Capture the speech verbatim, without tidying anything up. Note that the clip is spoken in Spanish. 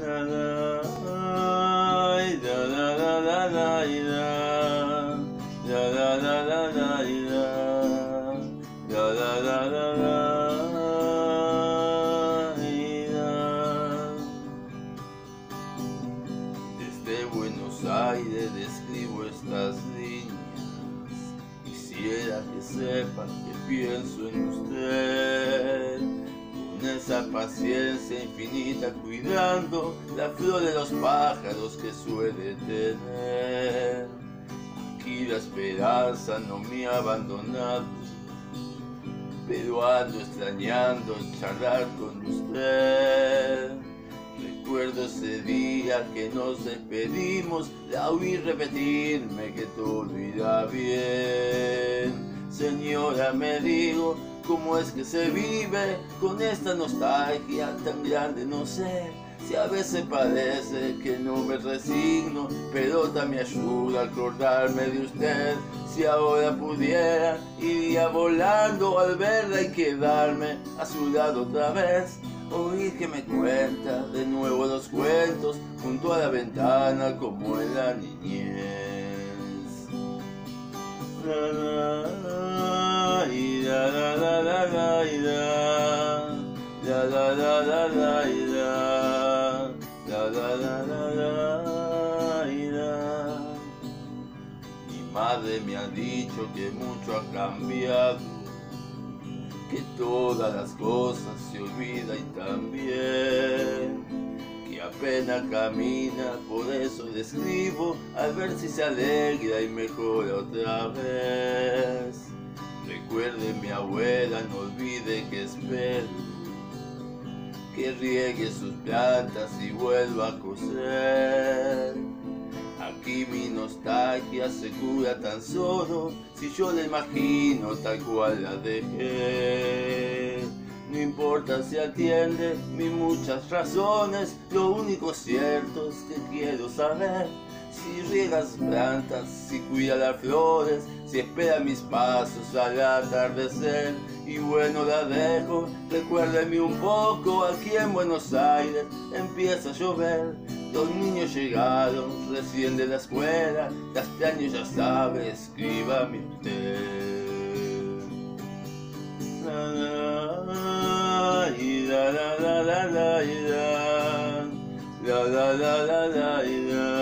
Desde Buenos Aires describo estas líneas. Quisiera que sepan que pienso en usted, con esa paciencia infinita, cuidando la flor de los pájaros que suele tener. Aquí la esperanza no me ha abandonado, pero ando extrañando charlar con usted. Recuerdo ese día que nos despedimos, la oí repetirme que todo irá bien. Señora, me digo, ¿cómo es que se vive con esta nostalgia tan grande? No sé, si a veces parece que no me resigno, pero también ayuda a acordarme de usted. Si ahora pudiera, iría volando al verla y quedarme a su lado otra vez. Oír que me cuenta de nuevo los cuentos junto a la ventana como en la niñez. La, la, la, y la, la, la, la, la, y la, la, la, la, la, la, y la, la, la, la, la, la, y la. Mi madre me ha dicho que mucho ha cambiado, que todas las cosas se olvidan y también que apenas camina, por eso le escribo a ver si se alegra y mejora otra vez. Recuerde mi abuela, no olvide que espero que riegue sus plantas y vuelva a coser. Aquí mi nostalgia se cura tan solo si yo la imagino tal cual la dejé. No importa si atiende mis muchas razones, lo único cierto es que quiero saber si riega las plantas, si cuida las flores, si espera mis pasos al atardecer. Y bueno, la dejo, recuérdeme un poco, aquí en Buenos Aires empieza a llover. Los niños llegaron recién de la escuela, Castaño ya sabe, escríbame usted. La, la, y la, la, la, la, la, y la, la, la, la, la, la, y la.